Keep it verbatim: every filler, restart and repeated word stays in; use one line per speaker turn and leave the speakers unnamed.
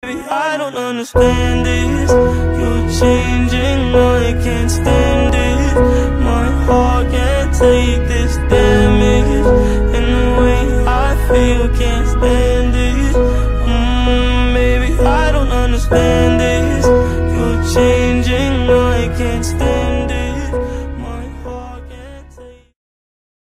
I don't understand this. You're changing, I can't stand it. My heart can't take this damage, and the way I feel can't stand it. mm, Maybe I don't understand this. You're changing, I can't stand it.